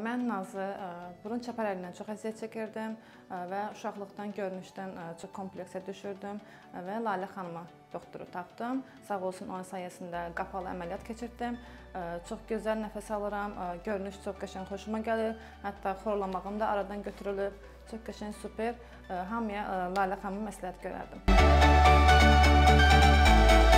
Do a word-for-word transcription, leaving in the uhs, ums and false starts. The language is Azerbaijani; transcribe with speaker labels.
Speaker 1: Mən Nazlı burun çəpərəlindən çox əziyyət çəkirdim və uşaqlıqdan görünüşdən çox kompleksə düşürdüm və Lalə xanıma doktoru tapdım. Sağ olsun, onun sayəsində qapalı əməliyyat keçirdim. Çox gözəl nəfəs alıram, görünüş çox qəşəng, xoşuma gəlir. Hətta xorlamağım da aradan götürülüb. Çox qəşəng, super. Hamıya Lalə xanımı məsləhət görərdim.